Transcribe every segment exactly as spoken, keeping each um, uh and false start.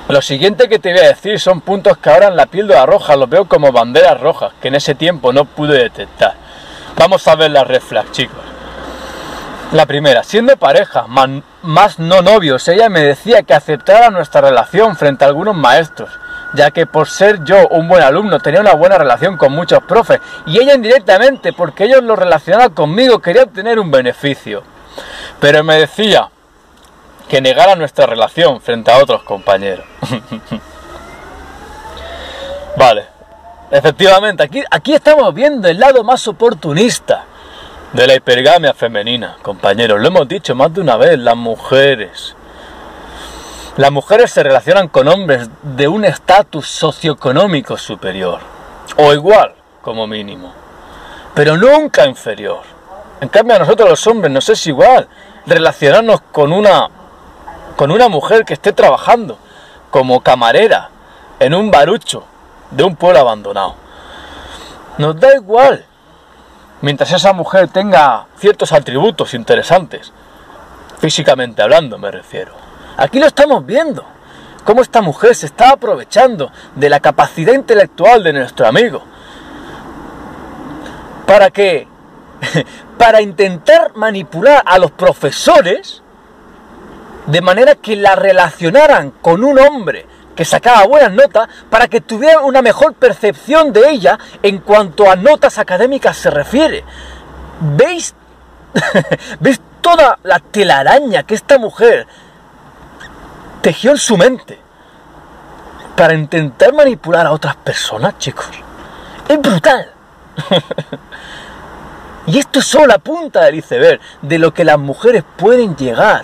Lo siguiente que te voy a decir son puntos que ahora en la píldora roja los veo como banderas rojas, que en ese tiempo no pude detectar. Vamos a ver las red flags, chicos. La primera, siendo pareja, man, más no novios, ella me decía que aceptara nuestra relación frente a algunos maestros, ya que por ser yo un buen alumno tenía una buena relación con muchos profes, y ella indirectamente, porque ellos lo relacionaban conmigo, quería obtener un beneficio. Pero me decía que negara nuestra relación frente a otros compañeros. Vale, efectivamente, aquí, aquí estamos viendo el lado más oportunista de la hipergamia femenina, compañeros. Lo hemos dicho más de una vez, las mujeres. Las mujeres se relacionan con hombres de un estatus socioeconómico superior, o igual, como mínimo, pero nunca inferior. En cambio a nosotros los hombres nos es igual relacionarnos con una, con una mujer que esté trabajando como camarera en un barucho de un pueblo abandonado. Nos da igual, mientras esa mujer tenga ciertos atributos interesantes, físicamente hablando me refiero. Aquí lo estamos viendo, cómo esta mujer se está aprovechando de la capacidad intelectual de nuestro amigo. ¿Para qué? Para intentar manipular a los profesores de manera que la relacionaran con un hombre que sacaba buenas notas, para que tuvieran una mejor percepción de ella en cuanto a notas académicas se refiere. ¿Veis? ¿Veis toda la telaraña que esta mujer tejió en su mente para intentar manipular a otras personas, chicos? Es brutal. Y esto es solo la punta del iceberg de lo que las mujeres pueden llegar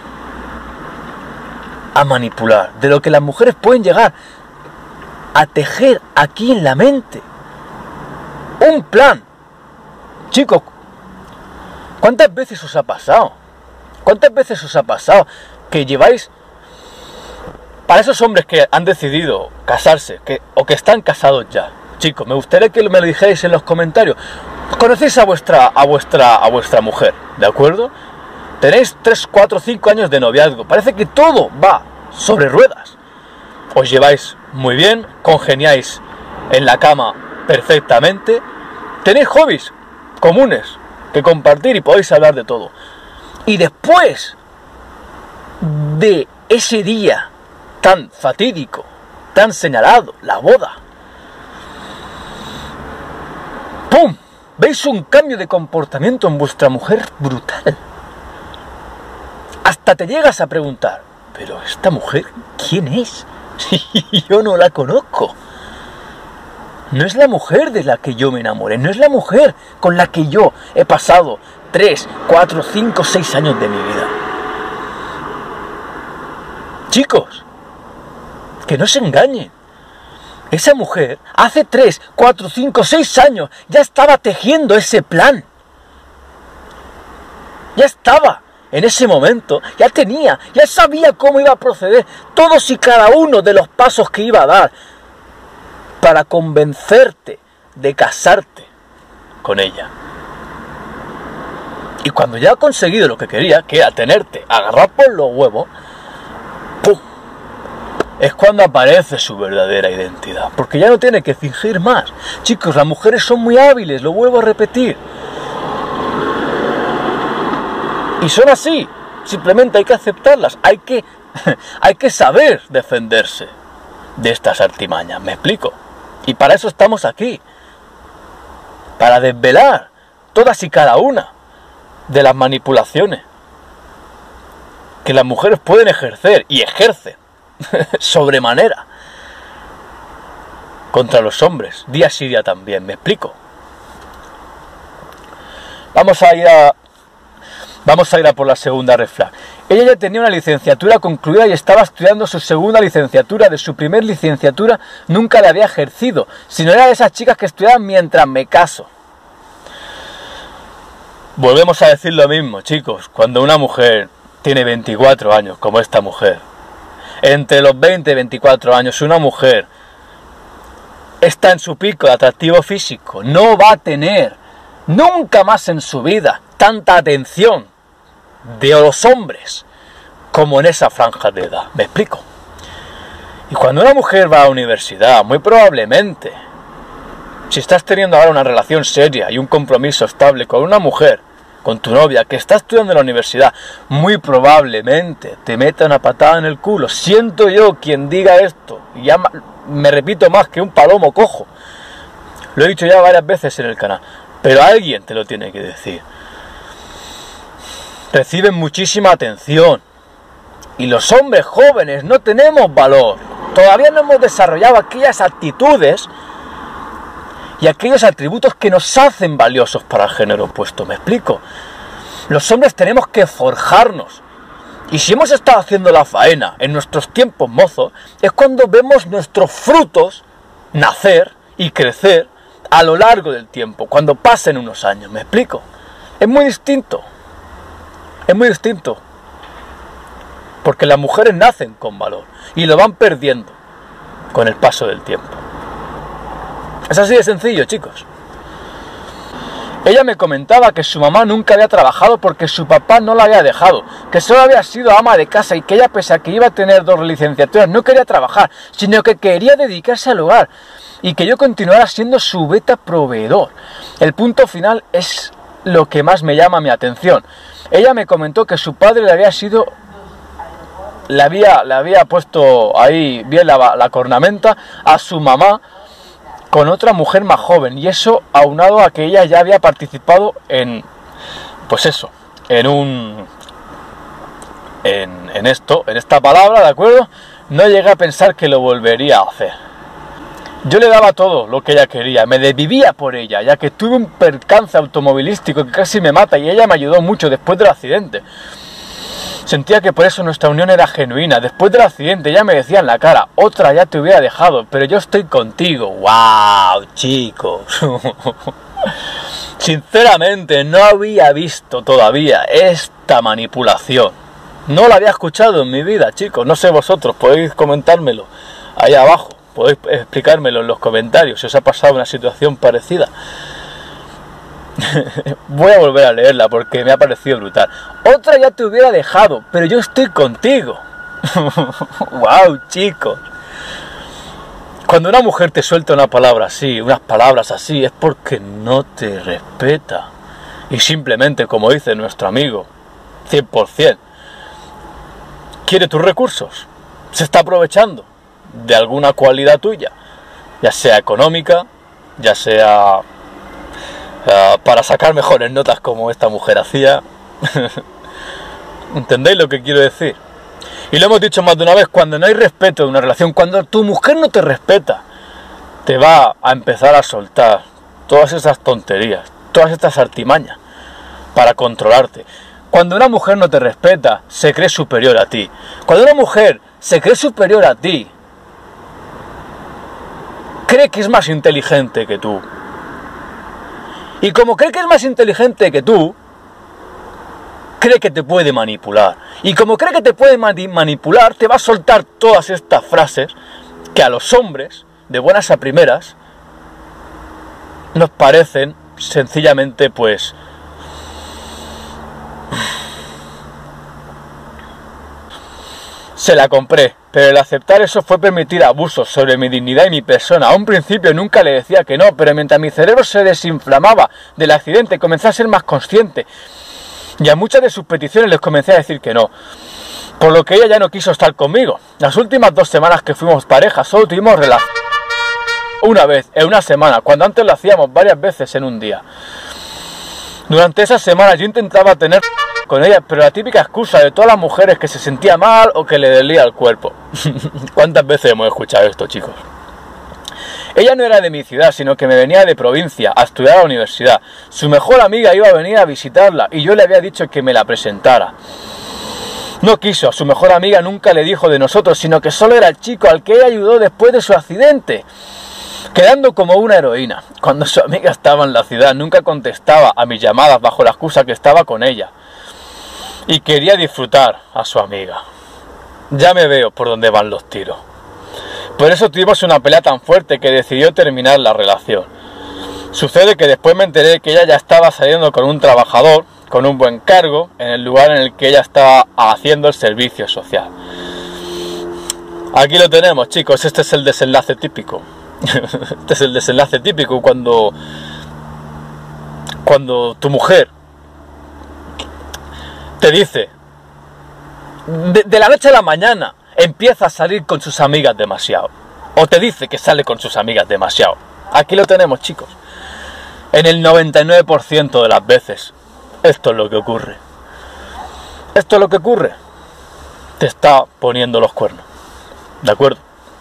a manipular, de lo que las mujeres pueden llegar a tejer aquí en la mente. Un plan. Chicos, ¿cuántas veces os ha pasado? ¿Cuántas veces os ha pasado que lleváis, para esos hombres que han decidido casarse, que, o que están casados ya, chicos, me gustaría que me lo dijerais en los comentarios. Conocéis a vuestra, a vuestra, a vuestra mujer, ¿de acuerdo? Tenéis tres, cuatro, cinco años de noviazgo. Parece que todo va sobre ruedas. Os lleváis muy bien, congeniáis en la cama perfectamente. Tenéis hobbies comunes que compartir y podéis hablar de todo. Y después de ese día tan fatídico, tan señalado, la boda, ¡pum! ¿Veis un cambio de comportamiento en vuestra mujer brutal? Hasta te llegas a preguntar, ¿pero esta mujer quién es? Yo no la conozco. No es la mujer de la que yo me enamoré, no es la mujer con la que yo he pasado tres, cuatro, cinco, seis años de mi vida. Chicos, que no se engañen. Esa mujer hace tres, cuatro, cinco, seis años ya estaba tejiendo ese plan. Ya estaba en ese momento, ya tenía, ya sabía cómo iba a proceder, todos y cada uno de los pasos que iba a dar para convencerte de casarte con ella. Y cuando ya ha conseguido lo que quería, que era tenerte agarrar por los huevos, ¡pum!, es cuando aparece su verdadera identidad, porque ya no tiene que fingir más. Chicos, las mujeres son muy hábiles, lo vuelvo a repetir. Y son así, simplemente hay que aceptarlas, hay que, hay que saber defenderse de estas artimañas, ¿me explico? Y para eso estamos aquí, para desvelar todas y cada una de las manipulaciones que las mujeres pueden ejercer y ejercen sobremanera contra los hombres, día sí día también, ¿me explico? Vamos a ir a vamos a ir a por la segunda red flag. Ella ya tenía una licenciatura concluida y estaba estudiando su segunda licenciatura. De su primer licenciatura nunca la había ejercido, sino era de esas chicas que estudiaban mientras me caso. Volvemos a decir lo mismo, chicos, cuando una mujer tiene veinticuatro años, como esta mujer, entre los veinte y veinticuatro años, una mujer está en su pico de atractivo físico, no va a tener nunca más en su vida tanta atención de los hombres como en esa franja de edad, ¿me explico? Y cuando una mujer va a la universidad, muy probablemente, si estás teniendo ahora una relación seria y un compromiso estable con una mujer, con tu novia, que está estudiando en la universidad, muy probablemente te meta una patada en el culo. Siento yo quien diga esto, y ya me repito más que un palomo cojo. Lo he dicho ya varias veces en el canal, pero alguien te lo tiene que decir. Reciben muchísima atención, y los hombres jóvenes no tenemos valor. Todavía no hemos desarrollado aquellas actitudes y aquellos atributos que nos hacen valiosos para el género opuesto. ¿Me explico? Los hombres tenemos que forjarnos. Y si hemos estado haciendo la faena en nuestros tiempos mozos, es cuando vemos nuestros frutos nacer y crecer a lo largo del tiempo, cuando pasen unos años. ¿Me explico? Es muy distinto. Es muy distinto. Porque las mujeres nacen con valor y lo van perdiendo con el paso del tiempo. Es así de sencillo, chicos. Ella me comentaba que su mamá nunca había trabajado porque su papá no la había dejado, que solo había sido ama de casa y que ella, pese a que iba a tener dos licenciaturas, no quería trabajar, sino que quería dedicarse al hogar y que yo continuara siendo su beta proveedor. El punto final es lo que más me llama mi atención. Ella me comentó que su padre le había sido... Le había, le había puesto ahí bien la, la cornamenta a su mamá con otra mujer más joven, y eso aunado a que ella ya había participado en, pues eso, en un, en, en esto, en esta palabra, ¿de acuerdo? No llegué a pensar que lo volvería a hacer. Yo le daba todo lo que ella quería, me desvivía por ella, ya que tuve un percance automovilístico que casi me mata y ella me ayudó mucho después del accidente. Sentía que por eso nuestra unión era genuina. Después del accidente ella me decía en la cara, otra ya te hubiera dejado, pero yo estoy contigo. ¡Wow, chicos! Sinceramente no había visto todavía esta manipulación. No la había escuchado en mi vida, chicos. No sé vosotros, podéis comentármelo ahí abajo. Podéis explicármelo en los comentarios si os ha pasado una situación parecida. Voy a volver a leerla porque me ha parecido brutal. Otra ya te hubiera dejado, pero yo estoy contigo. Wow, chicos. Cuando una mujer te suelta una palabra así, unas palabras así, es porque no te respeta. Y simplemente, como dice nuestro amigo, cien por cien, quiere tus recursos. Se está aprovechando de alguna cualidad tuya, ya sea económica, ya sea... Uh, para sacar mejores notas como esta mujer hacía. ¿Entendéis lo que quiero decir? Y lo hemos dicho más de una vez, cuando no hay respeto en una relación, cuando tu mujer no te respeta, te va a empezar a soltar todas esas tonterías, todas estas artimañas para controlarte. Cuando una mujer no te respeta, se cree superior a ti. Cuando una mujer se cree superior a ti, cree que es más inteligente que tú. Y como cree que es más inteligente que tú, cree que te puede manipular. Y como cree que te puede mani- manipular, te va a soltar todas estas frases que a los hombres, de buenas a primeras, nos parecen sencillamente, pues... Se la compré, pero el aceptar eso fue permitir abusos sobre mi dignidad y mi persona. A un principio nunca le decía que no, pero mientras mi cerebro se desinflamaba del accidente, comencé a ser más consciente. Y a muchas de sus peticiones les comencé a decir que no. Por lo que ella ya no quiso estar conmigo. Las últimas dos semanas que fuimos pareja, solo tuvimos relación. Una vez, en una semana, cuando antes lo hacíamos varias veces en un día. Durante esas semanas yo intentaba tener... con ella, pero la típica excusa de todas las mujeres que se sentía mal o que le dolía el cuerpo. ¿Cuántas veces hemos escuchado esto, chicos? Ella no era de mi ciudad, sino que me venía de provincia a estudiar a la universidad. Su mejor amiga iba a venir a visitarla y yo le había dicho que me la presentara. No quiso, a su mejor amiga nunca le dijo de nosotros, sino que solo era el chico al que ella ayudó después de su accidente, quedando como una heroína. Cuando su amiga estaba en la ciudad, nunca contestaba a mis llamadas bajo la excusa que estaba con ella. Y quería disfrutar a su amiga. Ya me veo por dónde van los tiros. Por eso tuvimos una pelea tan fuerte que decidió terminar la relación. Sucede que después me enteré que ella ya estaba saliendo con un trabajador, con un buen cargo, en el lugar en el que ella estaba haciendo el servicio social. Aquí lo tenemos, chicos, este es el desenlace típico. Este es el desenlace típico cuando, cuando tu mujer te dice, de, de la noche a la mañana, empieza a salir con sus amigas demasiado. O te dice que sale con sus amigas demasiado. Aquí lo tenemos, chicos. En el noventa y nueve por ciento de las veces, esto es lo que ocurre. Esto es lo que ocurre. Te está poniendo los cuernos. ¿De acuerdo?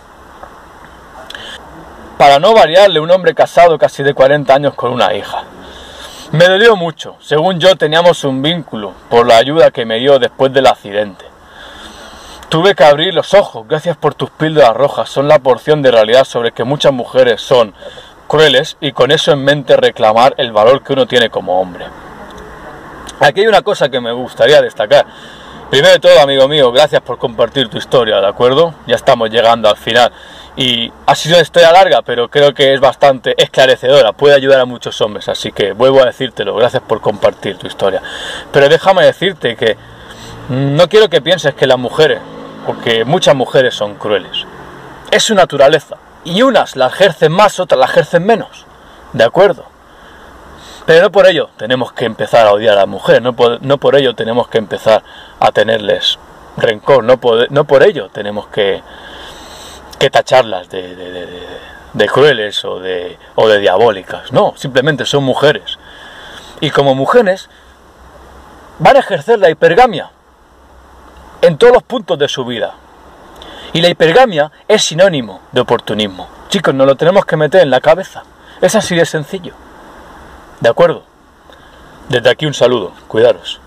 Para no variarle, un hombre casado casi de cuarenta años con una hija. Me dolió mucho. Según yo, teníamos un vínculo por la ayuda que me dio después del accidente. Tuve que abrir los ojos. Gracias por tus píldoras rojas. Son la porción de realidad sobre que muchas mujeres son crueles y con eso en mente reclamar el valor que uno tiene como hombre. Aquí hay una cosa que me gustaría destacar. Primero de todo, amigo mío, gracias por compartir tu historia, ¿de acuerdo? Ya estamos llegando al final. Y ha sido una historia larga, pero creo que es bastante esclarecedora. Puede ayudar a muchos hombres, así que vuelvo a decírtelo. Gracias por compartir tu historia. Pero déjame decirte que no quiero que pienses que las mujeres, porque muchas mujeres son crueles. Es su naturaleza. Y unas la ejercen más, otras la ejercen menos. ¿De acuerdo? Pero no por ello tenemos que empezar a odiar a las mujeres. No por, no por ello tenemos que empezar a tenerles rencor. No por, no por ello tenemos que, que tacharlas de, de, de, de, de crueles o de, o de diabólicas. No, simplemente son mujeres. Y como mujeres van a ejercer la hipergamia en todos los puntos de su vida. Y la hipergamia es sinónimo de oportunismo. Chicos, nos lo tenemos que meter en la cabeza. Es así de sencillo. ¿De acuerdo? Desde aquí un saludo. Cuidaros.